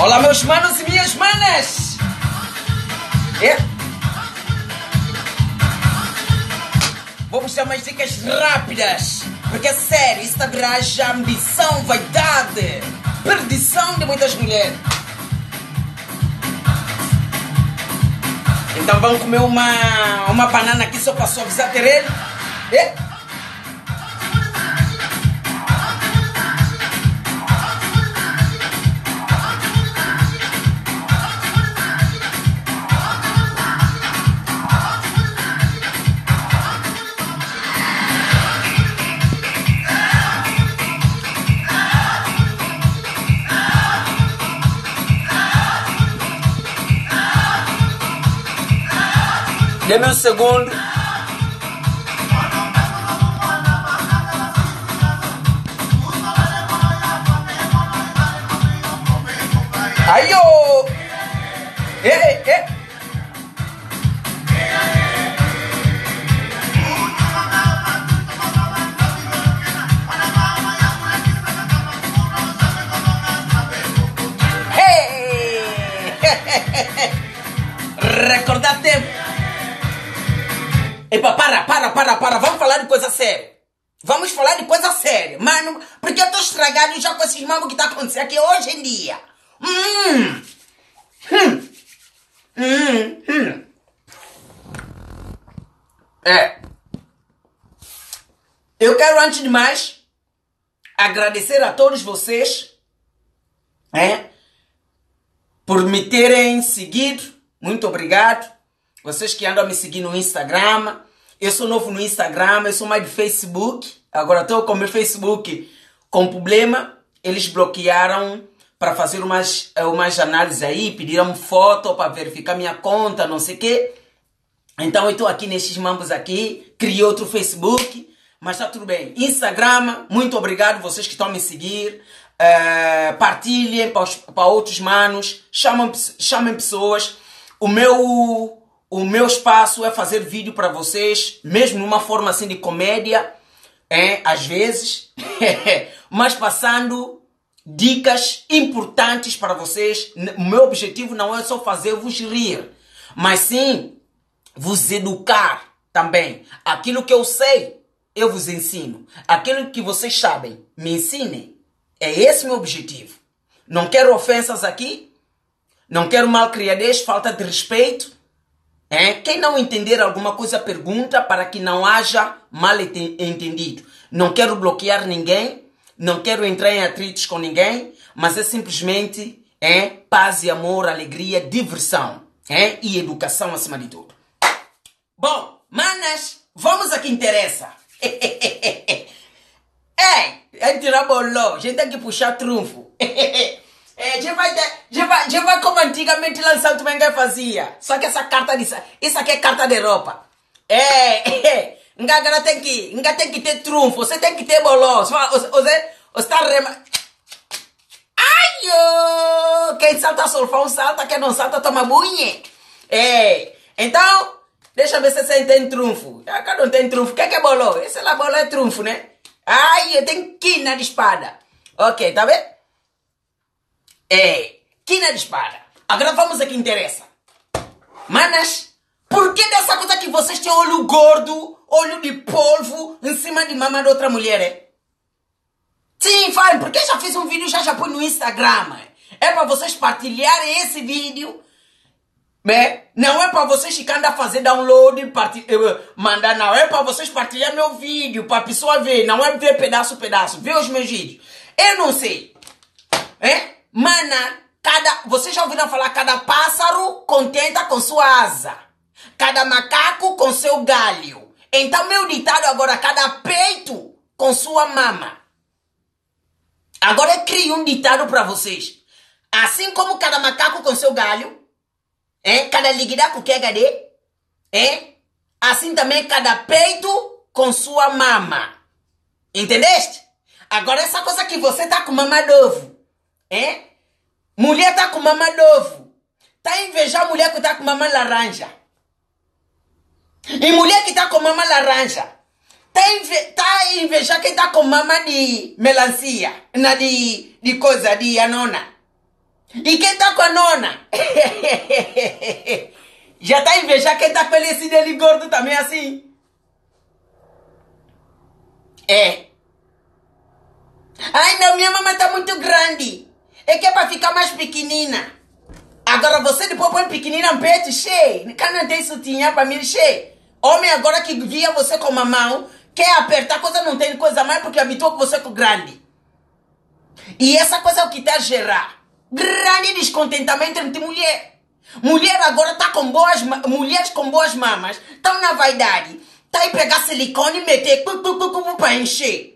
Olá, meus manos e minhas manas! Vamos dar umas dicas rápidas, porque é sério, isso está virando ambição, vaidade, perdição de muitas mulheres. Então vamos comer uma banana aqui só para suavizar ter ele. Dê-me um segundo. Aí, ô! Ei! Recordar tempo. Epa, para. Vamos falar de coisa séria. Vamos falar de coisa séria. Mano, porque eu tô estragado já com esses mambos que tá acontecendo aqui hoje em dia. Eu quero, antes de mais, agradecer a todos vocês por me terem seguido. Muito obrigado. Vocês que andam a me seguir no Instagram. Eu sou novo no Instagram, eu sou mais de Facebook. Agora estou com o meu Facebook com problema. Eles bloquearam para fazer umas análises aí. Pediram foto para verificar minha conta, não sei o quê. Então eu estou aqui nesses mambos aqui. Criei outro Facebook, mas está tudo bem. Instagram, muito obrigado vocês que estão a me seguir. Partilhem para outros manos. Chamem pessoas. O meu espaço é fazer vídeo para vocês, mesmo numa forma assim de comédia, às vezes, mas passando dicas importantes para vocês. O meu objetivo não é só fazer-vos rir, mas sim vos educar também. Aquilo que eu sei, eu vos ensino. Aquilo que vocês sabem, me ensinem. É esse o meu objetivo. Não quero ofensas aqui, não quero malcriadez, falta de respeito. Quem não entender alguma coisa, pergunta para que não haja mal entendido. Não quero bloquear ninguém, não quero entrar em atritos com ninguém, mas é simplesmente paz e amor, alegria, diversão e educação acima de tudo. Bom, manas, vamos a que interessa. A gente não bolou, a gente tem que puxar trunfo. Já vai como antigamente lá em Santo Mengé fazia. Só que essa carta isso aqui é carta de roupa. Nga tem que ter trunfo. Você tem que ter bolão. Você está quem salta solfão salta, quem não salta toma bunhe. Então, deixa eu ver se você tem trunfo. Cada não tem trunfo. O que é bolão? Esse lá bolão é trunfo, né? Eu tenho quina de espada. Ok, tá vendo? Quina de espada. Agora vamos a que interessa. Manas, por que dessa coisa que vocês têm olho gordo, olho de polvo em cima de mama de outra mulher, Sim, fale, porque já fiz um vídeo, já pus no Instagram. É para vocês partilharem esse vídeo. Não é para vocês ficarem a fazer download, mandar, não. É para vocês partilhar meu vídeo, para a pessoa ver. Não é ver pedaço, ver os meus vídeos. Eu não sei. Mana, vocês já ouviram falar, cada pássaro contenta com sua asa, cada macaco com seu galho. Então meu ditado agora, cada peito com sua mama. Agora eu crio um ditado para vocês. Assim como cada macaco com seu galho, cada liguidaco que é gadê, assim também cada peito com sua mama. Entendeste? Agora essa coisa que você tá com mama novo, mulher tá com mama novo, tá a invejar a mulher que tá com mama laranja. E mulher que tá com mama laranja tá a invejar quem tá com mama de melancia, de coisa, de anona. E quem tá com a nona? Já tá a invejar quem tá com ele assim dele gordo também assim? É. Ai não, minha mamãe tá muito grande. É que é pra ficar mais pequenina. Agora você depois põe pequenina no peito, cheio. Cá não tem sutiã pra mim, cheio. Homem agora que via você com a mão, quer apertar coisa, não tem coisa mais porque habituou com você com grande. E essa coisa é o que tá a gerar grande descontentamento entre mulher. Mulher agora tá com mulheres com boas mamas, estão na vaidade. Tá aí pegar silicone e meter pra encher.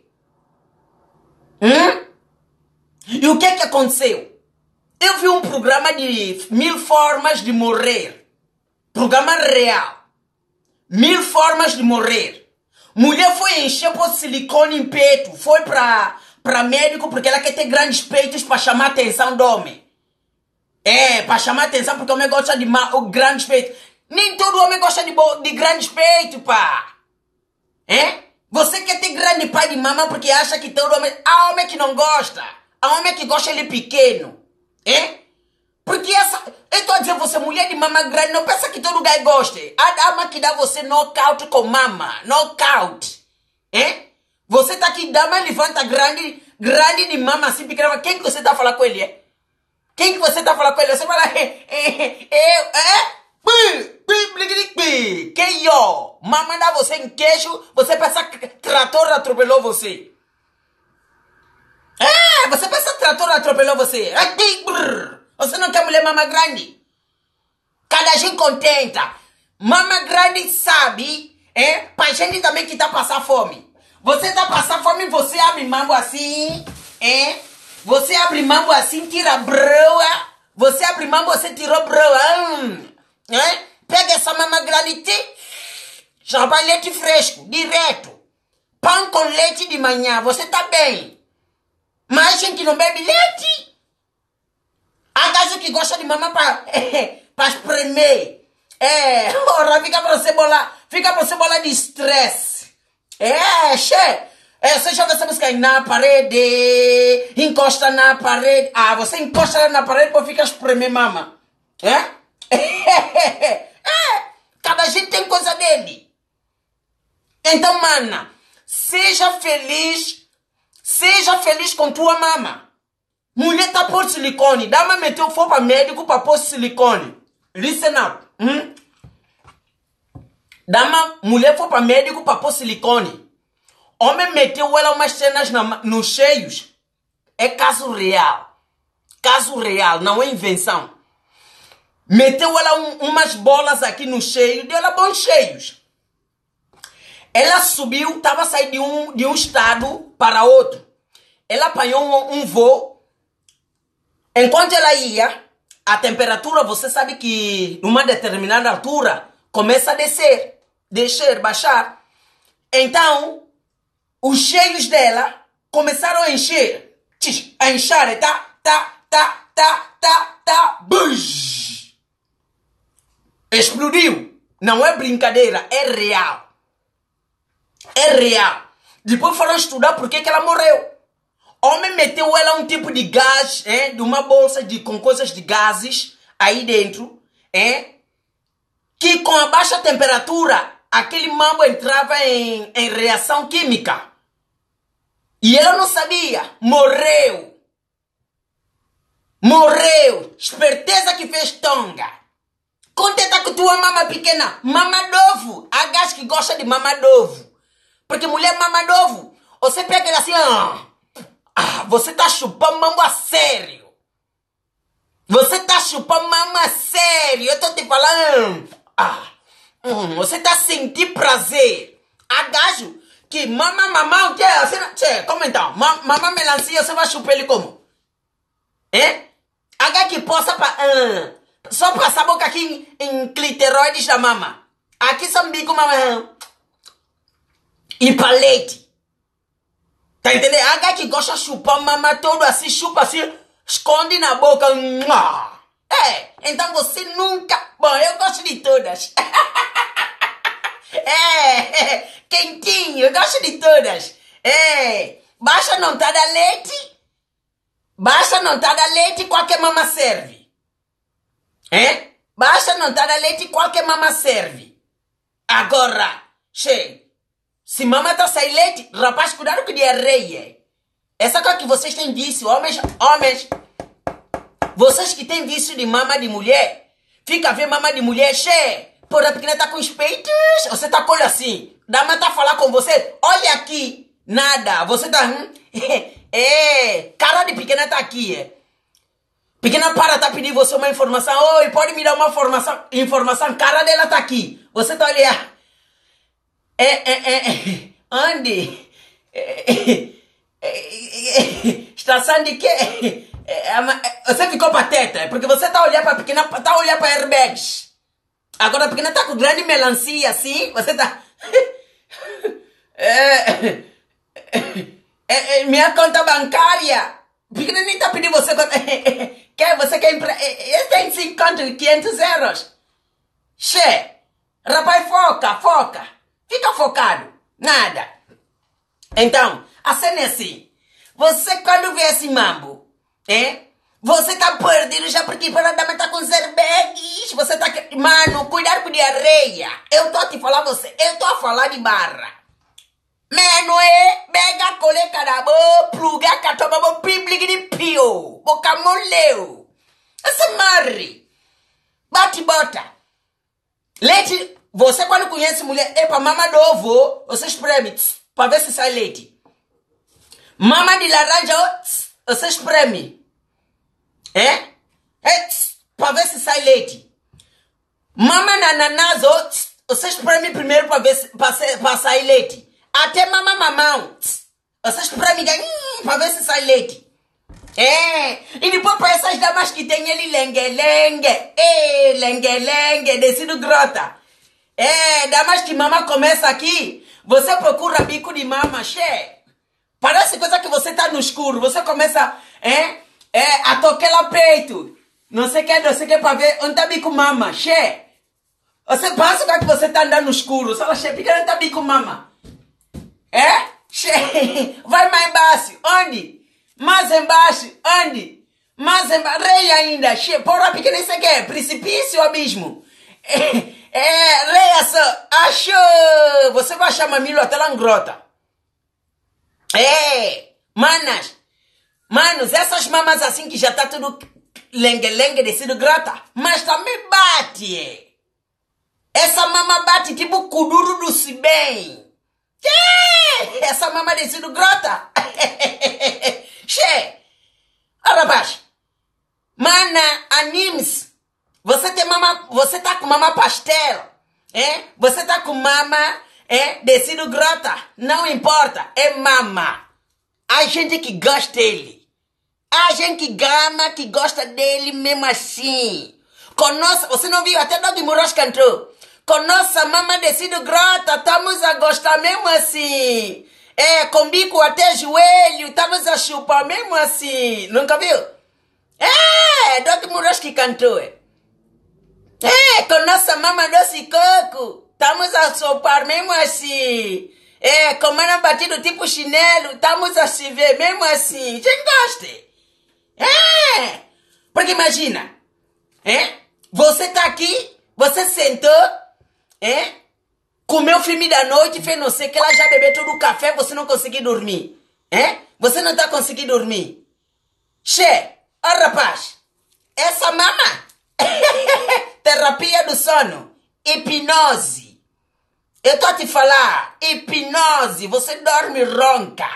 E o que que aconteceu? Eu vi um programa de 1000 formas de morrer. Programa real. 1000 formas de morrer. Mulher foi encher por silicone em peito. Foi pra médico porque ela quer ter grandes peitos para chamar a atenção do homem. É, para chamar a atenção porque o homem gosta de grandes peitos. Nem todo homem gosta de grandes peitos, pá. É? Você quer ter grande pai de mama porque acha que todo homem... Há homem que não gosta. Há homem que gosta ele pequeno. É? Porque essa... Eu tô a dizer, você mulher de mama grande, não pensa que todo lugar goste. A dama que dá você knockout com mama. Knockout. É? Você tá aqui, dama levanta grande de mama assim, pequena. Quem que você tá falando com ele, é? Quem que você tá falando com ele? Você fala... Que eu? Mama dá você em queixo, você pensa que trator atropelou você. É, você pensa que trator atropelou você. Você não quer mulher mama grande. Cada gente contenta. Mama grande sabe, pra gente também que tá passando fome. Você tá passando fome, você abre mambo assim, Você abre mambo assim, tira broa. Você abre mambo, você tirou broa. Pega essa mama grande, chapa leite fresco, direto. Pão com leite de manhã, você tá bem. Mas gente não bebe leite. Há gajo que gosta de mamar pra espremer. Ora, fica pra você bola de estresse. Você joga essa música aí na parede, encosta na parede. Ah, você encosta na parede pra ficar espremer mama. Cada gente tem coisa dele. Então, mana, seja feliz com tua mama. Mulher tá por silicone. Dama meteu for para médico para pôr silicone. Listen up. Mulher foi para médico para pôr silicone. Homem meteu ela umas cenas nos cheios. É caso real. Caso real, não é invenção. Meteu ela umas bolas aqui no cheio, deu ela bons cheios. Ela subiu, estava saindo de um estado para outro. Ela apanhou um voo. Enquanto ela ia, a temperatura, você sabe que numa determinada altura, começa a descer, baixar. Então, os cheios dela começaram a encher. A encher, bush! Explodiu. Não é brincadeira, é real. É real. Depois foram estudar por que ela morreu. Homem meteu ela um tipo de gás, de uma bolsa com coisas de gases aí dentro, que com a baixa temperatura, aquele mambo entrava em reação química. E ela não sabia. Morreu. Esperteza que fez tonga. Contenta com tua mama pequena. Mama novo. Há gás que gosta de mama novo. Porque mulher mama novo. Você pega ela assim, você tá chupando mambo a sério. Você tá chupando mambo a sério. Eu tô te falando. Você tá sentindo prazer. Há gajo que mamão, como então? Mama melancia, você vai chupar ele como? Há gajo que possa só passar a boca aqui em cliteroides da mama. Aqui são bico mamão. E palete. Tá entendendo? Há gajo que gosta de chupar mama todo assim, chupa assim, esconde na boca. Então você nunca... Bom, eu gosto de todas. Quentinho, eu gosto de todas. Baixa não tá da leite. Basta não estar a leite, qualquer mama serve. Basta não estar a leite, qualquer mama serve. Agora, se mama está sem leite, rapaz, cuidado com diarreia. Essa coisa que vocês têm vício, homens, vocês que têm vício de mama de mulher, fica a ver mama de mulher, porra, pequena tá com os peitos, você tá com olho assim, dama tá a falar com você, olha aqui, nada, você tá, cara de pequena tá aqui, Pequena tá pedindo você uma informação, oi, pode me dar uma informação, cara dela tá aqui, você tá olhando, onde? Estação de quê? Você ficou pateta, porque você tá olhando pra pequena, tá olhando pra airbags. Agora a pequena tá com grande melancia assim, você tá... minha conta bancária. Pequena nem tá pedindo você... Você quer tem 500 euros. Rapaz, foca. Fica focado. Nada. Então, a cena é assim. Você quando vê esse mambo, você tá perdido já porque para a dama tá com os airbags. Você tá... Mano, cuidado com diarreia. Eu tô a te falar você. Eu tô a falar de barra. Mano, mega coleca da boa, pluga, catoma, bo, piblig de pio. Boca moleu. Essa marre. Bate bota. Leite, você quando conhece mulher, pra mama do ovo, você espreme, pra ver se sai leite. Mama de laranja, você espreme. Pra ver se sai leite. Mama na ananás, você espreme primeiro pra ver se pra sair leite. Até mamão, você espreme pra ver se sai leite. E depois para essas damas que tem ele lengue-lengue, descido grota. Damas que mama começa aqui, você procura bico de mama, parece coisa que você tá no escuro, você começa, a tocar lá peito, não sei o que para ver onde tá bico mama, você passa que você tá andando no escuro, só pequena tá bico mama. Vai mais embaixo, onde? Mais embaixo, onde? Mais embaixo, rei ainda, porra pequena, isso aqui é precipício ou abismo? Rei só, achou, você vai achar mamilo até lá em grota. Manos, essas mamas assim que já tá tudo lengue-lengue, descido grota, mas também bate, essa mama bate tipo kuduro do Sibem. Essa mama descido grota. Rapaz, mana, anime-se. Você tá com mama pastel, você tá com mama, descido grota, não importa, é mama. A gente que gosta dele, a gente que gama, que gosta dele mesmo assim. Com nossa, você não viu, até Dog Muros cantou. Com nossa mama descido grota, estamos a gostar mesmo assim. Com bico até joelho, estamos a chupar mesmo assim. Nunca viu? Dog Muros que cantou. Com nossa mama doce coco, estamos a sopar mesmo assim. Com mana batido tipo chinelo, estamos a se ver mesmo assim. Quem gosta? Porque imagina, você tá aqui, você sentou, comeu filme da noite, fez não sei que ela já bebeu todo o café, você não conseguiu dormir. Você não tá conseguindo dormir. Rapaz, essa mama, terapia do sono, hipnose. Eu tô a te falar, hipnose, você dorme ronca.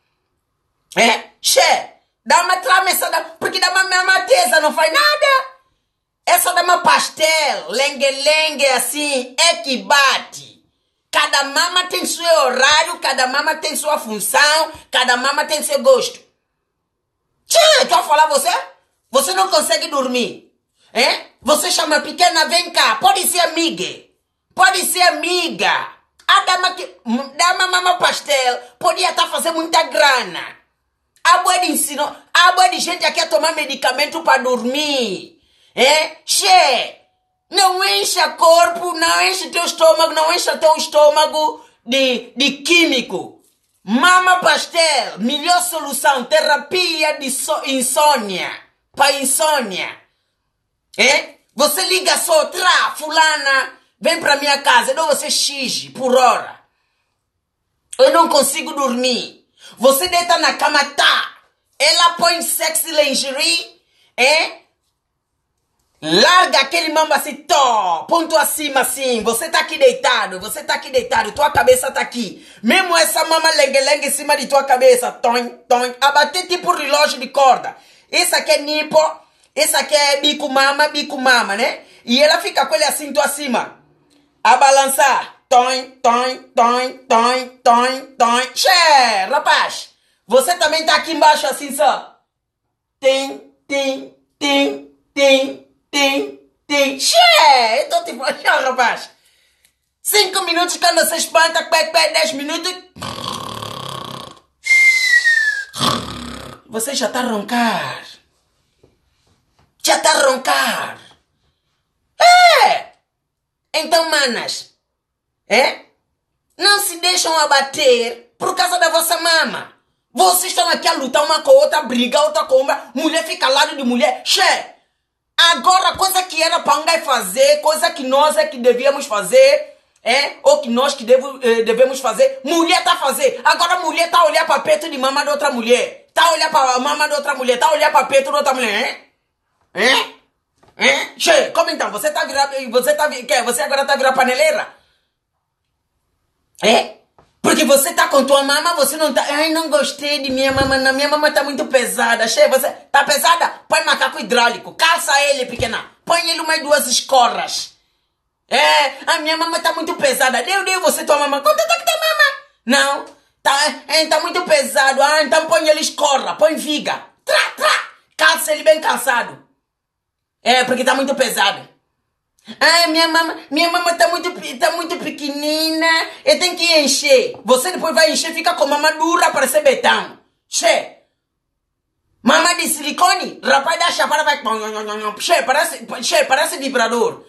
Dá uma trama essa porque dá uma mesma tesa, não faz nada. Essa dá uma pastel, lengue-lengue assim, que bate. Cada mama tem seu horário, cada mama tem sua função, cada mama tem seu gosto. Tô a falar você não consegue dormir. Você chama a pequena, vem cá, pode ser amiga. Pode ser amiga. A dama que dá uma mama pastel podia estar fazendo muita grana. A boa de ensino, a boa de gente aqui a tomar medicamento para dormir. Não encha corpo, não enche teu estômago, não encha teu estômago de químico. Mama Pastel, melhor solução, terapia de insônia, para insônia. Você liga só, fulana, vem para minha casa, eu dou você X por hora. Eu não consigo dormir. Você deita na cama, tá? Ela põe sexy lingerie, larga aquele mambo assim, ponto acima assim. Você tá aqui deitado, tua cabeça tá aqui. Mesmo essa mama lengue-lengue em cima de tua cabeça, toin, a bater tipo relógio de corda. Esse aqui é nipo, esse aqui é bico mama, né? E ela fica com ele assim, acima, a balançar. Toin. Che, rapaz, você também tá aqui embaixo assim só. Tem. Che, eu tô tipo, rapaz. 5 minutos quando você espanta, 10 minutos. Você já tá a roncar. Então, manas, não se deixam abater por causa da vossa mama. Vocês estão aqui a lutar uma com a outra, brigar outra com uma, mulher fica ao lado de mulher. Che, agora coisa que era para alguém fazer, coisa que nós é que devíamos fazer, ou que nós que devemos fazer, mulher tá a fazer. Agora a mulher tá a olhar para peito de mama de outra mulher, tá a olhar para mama de outra mulher, tá a olhar para peito de outra mulher, Che, como então? Você agora tá virando paneleira? Porque você tá com tua mama, você não tá... Ai, não gostei de minha mama, não. Minha mama tá muito pesada. Che, você tá pesada? Põe macaco hidráulico. Calça ele, pequena. Põe ele umas 2 escorras. A minha mama tá muito pesada. Deu você tua mama. Quanto tá que tem mama? Não. Tá muito pesado. Então põe ele escorra. Põe viga. Calça ele bem calçado. Porque tá muito pesado. Minha mama tá muito pequenina, eu tenho que encher. Você depois vai encher, fica com mama dura, parece betão. Che, mama de silicone, rapaz da chapada vai... Che, parece vibrador.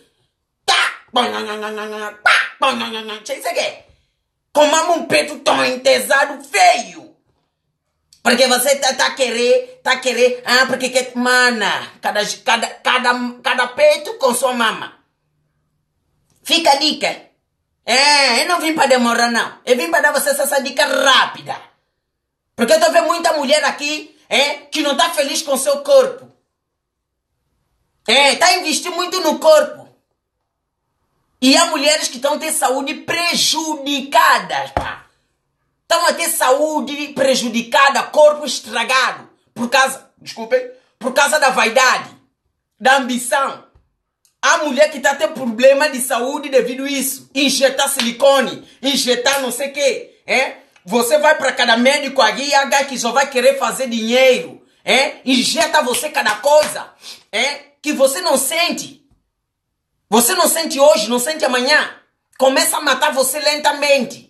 Che, isso aqui. Com mama um peito tão entesado, feio. Porque você tá querer, porque que... Mana, cada peito com sua mama. Fica a dica. Eu não vim para demorar, não. Eu vim para dar você essa dica rápida. Porque eu tô vendo muita mulher aqui, que não tá feliz com seu corpo. Tá investindo muito no corpo. E há mulheres que estão a ter saúde prejudicadas, pá. Estão a ter saúde prejudicada, corpo estragado. Por causa da vaidade, da ambição. Há mulher que está a ter problema de saúde devido a isso. Injetar silicone, injetar não sei o quê. Você vai para cada médico aí, que só vai querer fazer dinheiro. Injeta você cada coisa. Que você não sente. Você não sente hoje, não sente amanhã. Começa a matar você lentamente.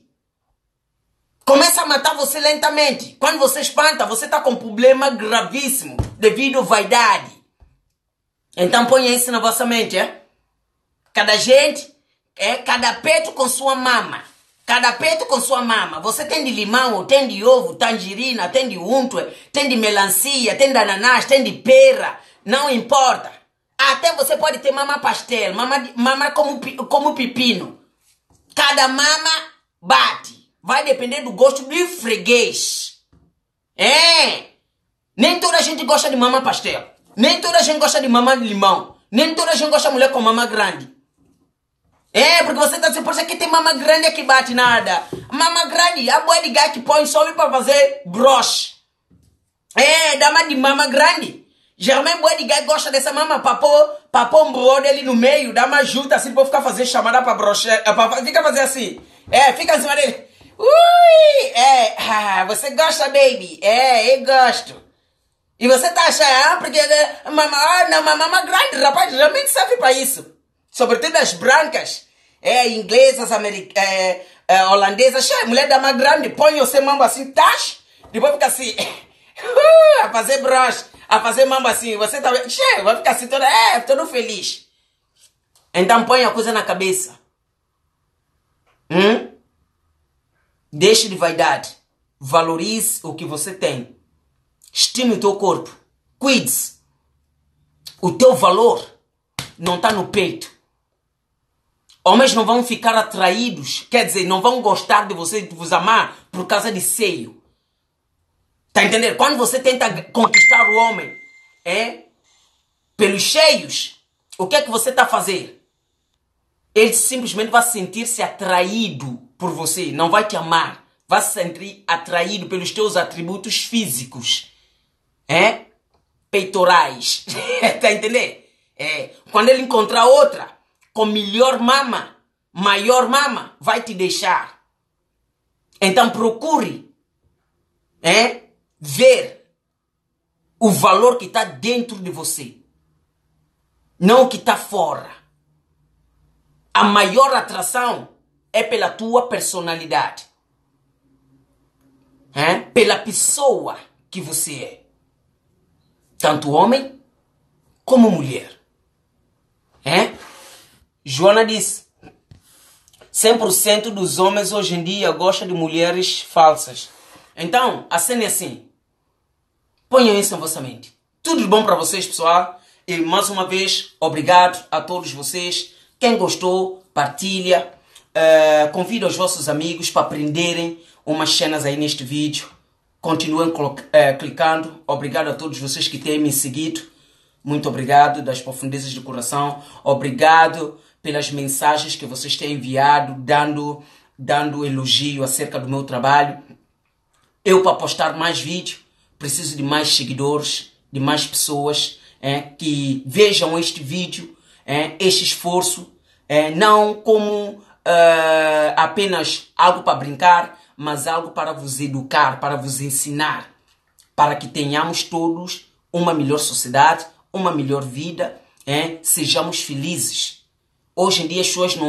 Quando você espanta, você está com um problema gravíssimo devido à vaidade. Então ponha isso na vossa mente, Cada gente, cada peito com sua mama. Você tem de limão, tem de ovo, tangerina, tem de unto, tem de melancia, tem de ananás, tem de pera. Não importa. Até você pode ter mama pastel, mama como pepino. Cada mama bate. Vai depender do gosto do freguês. Nem toda a gente gosta de mama pastel. Nem toda a gente gosta de mama de limão. Nem toda a gente gosta de mulher com mama grande. Porque você tá dizendo, por isso que tem mama grande que bate nada. Mama grande, a boa de gato que põe sobe para fazer broche. Dama de mama grande. Geralmente boa de gato gosta dessa mama para pôr um brode ali no meio, dá uma junta assim para ficar fazer chamada para broche. Fica fazer assim. Fica em cima dele. Você gosta, baby? Eu gosto. E você tá achando, porque mama grande, rapaz, realmente serve para isso. Sobretudo as brancas, inglesas, holandesas, mulher da mais grande, põe o seu mambo assim, depois fica assim, a fazer broche, a fazer mambo assim, você tá vendo, vai ficar assim todo feliz. Então põe a coisa na cabeça. Deixe de vaidade. valorize o que você tem. Estime o teu corpo. Cuide-se. O teu valor não está no peito. Homens não vão ficar atraídos, quer dizer, não vão gostar de você, de vos amar por causa de seio. Tá entendendo? Quando você tenta conquistar o homem, pelos cheios, o que é que você está a fazer? Ele simplesmente vai sentir-se atraído por você, não vai te amar. Vai se sentir atraído pelos teus atributos físicos. Peitorais. Tá entendendo? Quando ele encontrar outra com melhor mama, maior mama, vai te deixar. Então procure ver o valor que está dentro de você, não o que está fora. A maior atração é pela tua personalidade, pela pessoa que você é, tanto homem como mulher. Joana disse, 100% dos homens hoje em dia gostam de mulheres falsas. Então, a cena é assim. Ponham isso na vossa mente. Tudo de bom para vocês, pessoal. E mais uma vez, obrigado a todos vocês. Quem gostou, partilha. Convida os vossos amigos para aprenderem umas cenas aí neste vídeo. Continuem clicando. Obrigado a todos vocês que têm me seguido. Muito obrigado das profundezas do coração. Obrigado pelas mensagens que vocês têm enviado, dando elogio acerca do meu trabalho. Eu, para postar mais vídeo, preciso de mais seguidores, de mais pessoas que vejam este vídeo, este esforço, não como apenas algo para brincar, mas algo para vos educar, para vos ensinar, para que tenhamos todos uma melhor sociedade, uma melhor vida, sejamos felizes. Hoje em dia as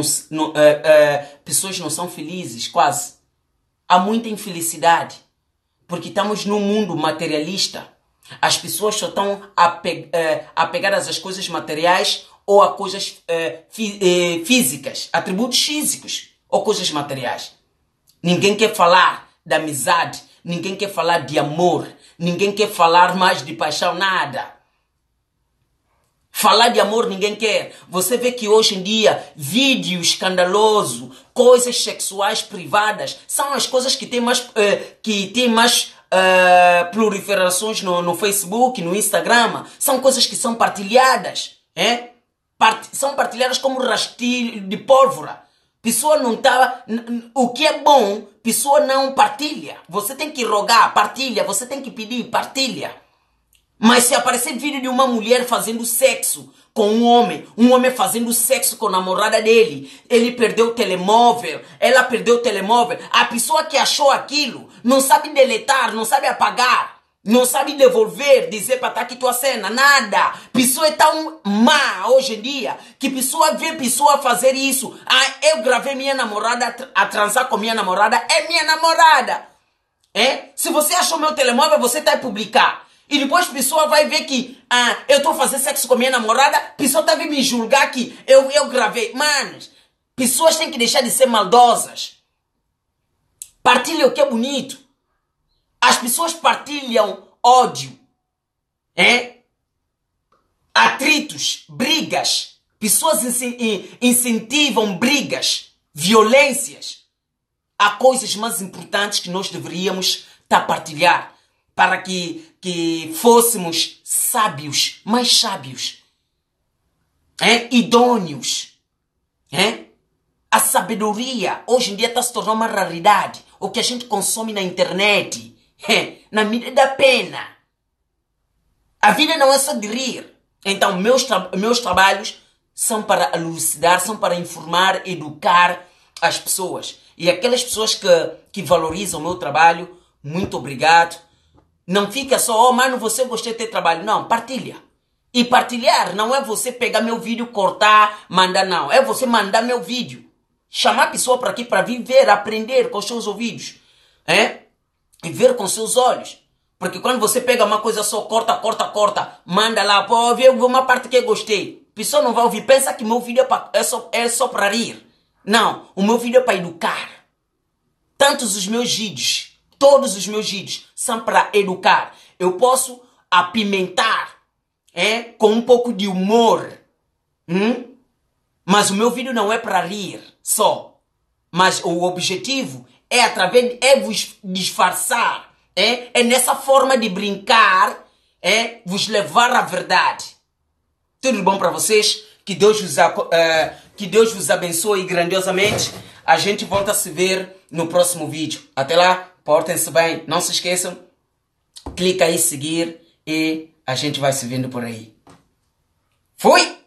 pessoas não são felizes, quase. Há muita infelicidade, porque estamos num mundo materialista. As pessoas só estão apegadas às coisas materiais ou a coisas físicas, atributos físicos ou coisas materiais. Ninguém quer falar da amizade, ninguém quer falar de amor, ninguém quer falar mais de paixão, nada. Falar de amor ninguém quer. Você vê que hoje em dia, vídeo escandaloso, coisas sexuais privadas, são as coisas que têm mais proliferações no Facebook, no Instagram. São coisas que são partilhadas. São partilhadas como rastilho de pólvora. Pessoa não tá... O que é bom, pessoa não partilha. Você tem que rogar, partilha. Você tem que pedir, partilha. Mas se aparecer vídeo de uma mulher fazendo sexo com um homem fazendo sexo com a namorada dele, ele perdeu o telemóvel, ela perdeu o telemóvel, a pessoa que achou aquilo não sabe deletar, não sabe apagar, não sabe devolver, dizer para estar aqui tua cena, nada. Pessoa é tão má hoje em dia que pessoa vê pessoa fazer isso. Eu gravei minha namorada a transar com minha namorada, é minha namorada. Se você achou meu telemóvel, você está a publicar. E depois a pessoa vai ver que eu estou fazendo sexo com minha namorada, a pessoa está a vir me julgar que eu gravei. Manos, pessoas têm que deixar de ser maldosas. Partilha o que é bonito. As pessoas partilham ódio, atritos, brigas. Pessoas incentivam brigas, violências. Há coisas mais importantes que nós deveríamos estar a partilhar para que fôssemos sábios, mais sábios, idôneos. A sabedoria hoje em dia está se tornando uma raridade. O que a gente consome na internet, na mídia dá pena. A vida não é só de rir. Então meus trabalhos são para elucidar, são para informar, educar as pessoas. E aquelas pessoas que valorizam o meu trabalho, muito obrigado. Não fica só, mano, você gostei de ter trabalho. Não, partilha. E partilhar não é você pegar meu vídeo, cortar, mandar, não. É você mandar meu vídeo. Chamar a pessoa para aqui para vir ver, aprender com os seus ouvidos. E ver com seus olhos. Porque quando você pega uma coisa só, corta, manda lá, pô, eu vi uma parte que eu gostei. A pessoa não vai ouvir, pensa que meu vídeo é só para rir. Não, o meu vídeo é para educar. Tantos os meus vídeos Todos os meus vídeos são para educar. Eu posso apimentar com um pouco de humor. Mas o meu vídeo não é para rir só. Mas o objetivo é vos disfarçar. É nessa forma de brincar, vos levar à verdade. Tudo bom para vocês? Que Deus vos abençoe grandiosamente. A gente volta a se ver no próximo vídeo. Até lá, portem-se bem. Não se esqueçam, clica aí em seguir e a gente vai se vendo por aí. Fui!